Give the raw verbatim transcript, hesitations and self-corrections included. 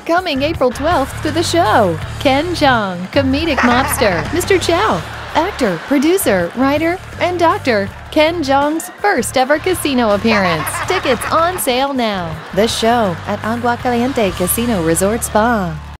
Coming April twelfth to the show, Ken Jeong, comedic mobster, Mister Chow, actor, producer, writer, and doctor. Ken Jeong's first ever casino appearance. Tickets on sale now. The show at Agua Caliente Casino Resort Spa.